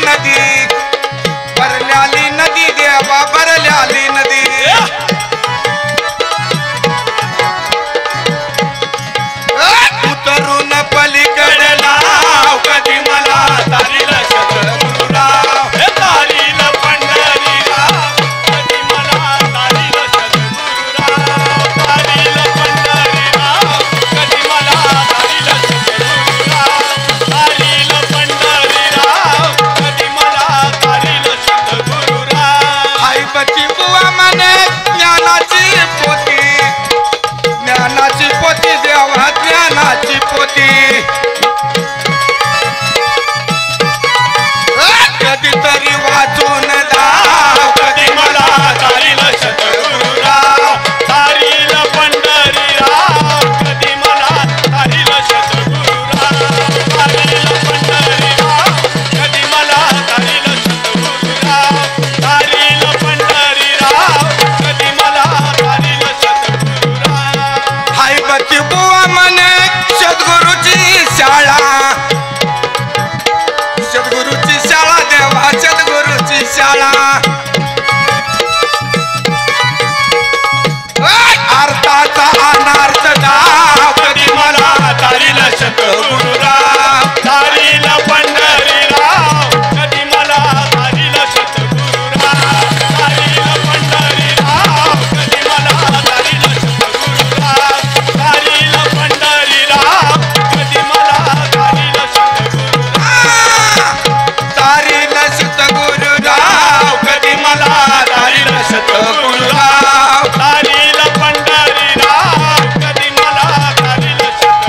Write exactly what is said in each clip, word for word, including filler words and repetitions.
नदी भरल्याली नदी देवा भरल्याली नदी उतरून पलीकडला कधी मला तारीला सद्गुरुराव हे तारीला पंढरीराव कधी मला तारीला सद्गुरुराव तारीला पंढरीराव कधी मला तारीला सद्गुरुराव तारीला पंढरीराव कधी मला तारीला सद्गुरुराव आई बच्ची बुवा म्हणे ज्ञानाची पोती ज्ञानाची पोती देवा ज्ञानाची पोती कधीतरी वाचून दाव कधी मला तारीला सद्गुरुराव तारीला पंढरीराव कधी मला तारीला सद्गुरुराव तारीला पंढरीराव कधी मला तारीला सद्गुरुराव तारीला पंढरीराव कधी मला तारीला सद्गुरुराव हाय बच्ची बुवा म्हणे सद्गुरुची शाळा सद्गुरुची शाळा देवा सद्गुरुची शाळा अर्थाचा अनार्थ दाव कधी मला तारीला सद्गुरुराव तारीला पंढरीराव कधी मला तारीला सद्गुरुराव तारीला पंढरीराव कधी मला तारीला सद्गुरुराव तारीला पंढरीराव कधी मला तारीला सद्गुरुराव तारीला सद्गुरुराव कधी मला तारीला सद्गुरुराव तारीला पंढरीराव कधी मला तारीला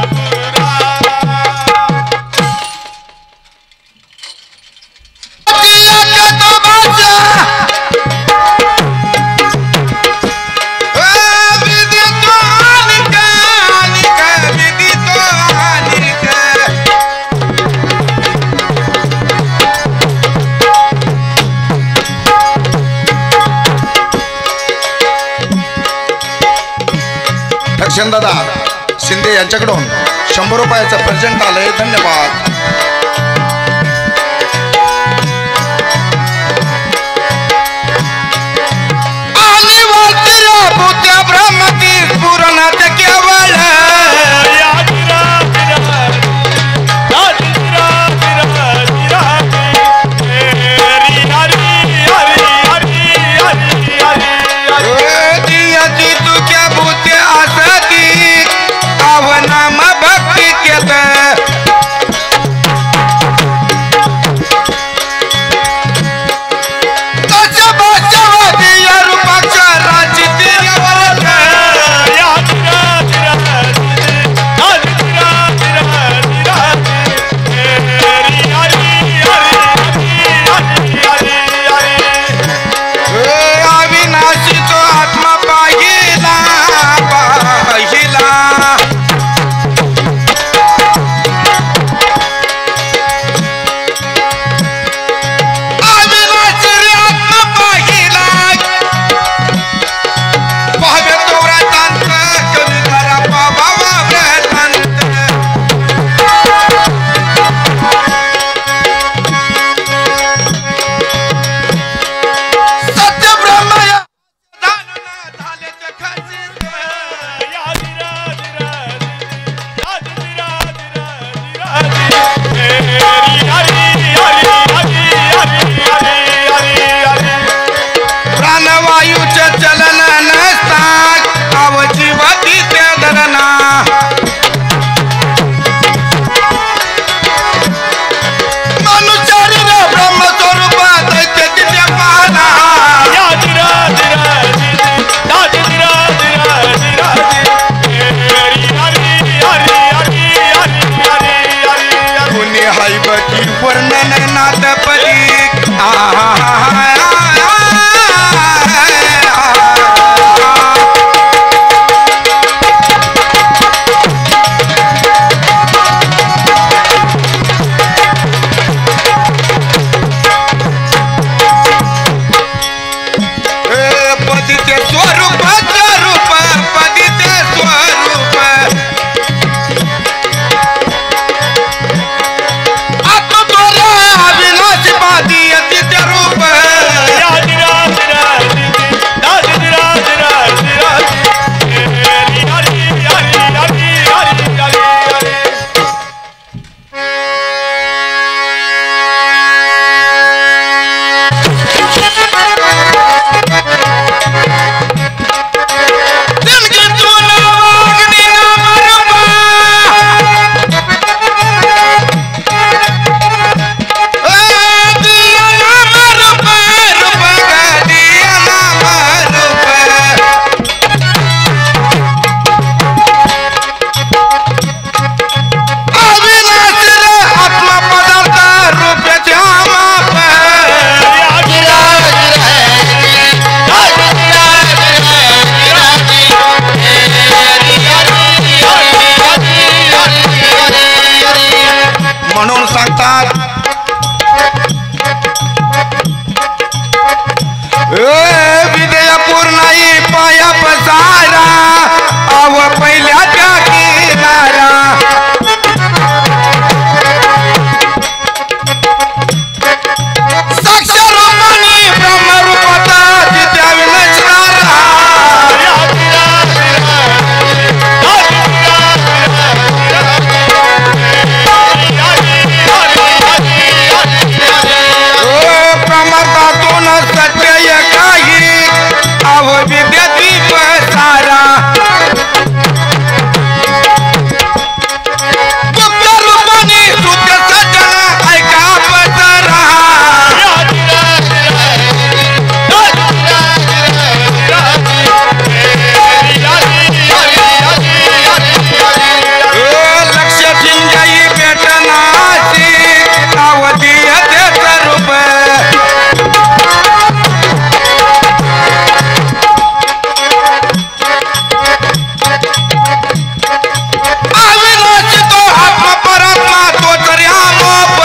दादा शिंदे यांच्याकडून शंभर रुपयाचं प्रेझेंट आलंय धन्यवाद ब्रह्मती पूर्णात केवळ विजयपूर नाही पाया पसारा आव पहिल्या त्या किनारा साक्षरूपानी ब्रह्मरूपाचा तिथ्या विनसणारा प्रमातातून सत्य काही आव विद्यादीप सारा गुप्त रूपाने सुप्त सज्जन ऐका पसरा लक्ष ठिंजाई भेटनाची अवधी स्वरूप अविनाशी तो आत्मा परमात्मा तो तरी आलोप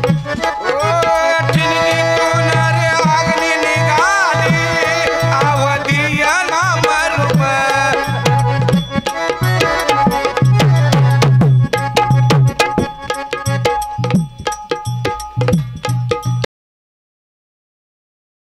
आव